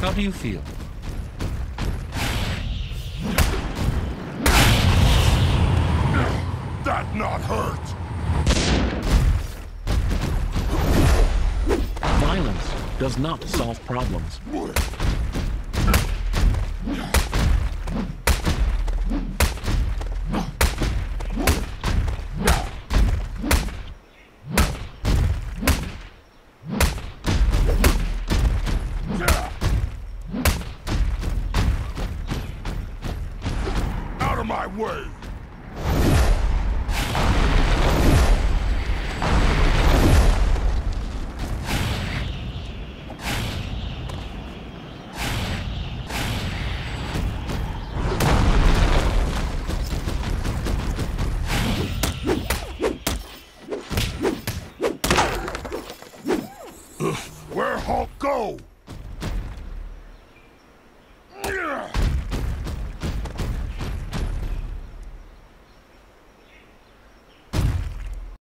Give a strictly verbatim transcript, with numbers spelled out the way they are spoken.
How do you feel? That not hurt! Violence does not solve problems. Out of my way! Where Hulk go?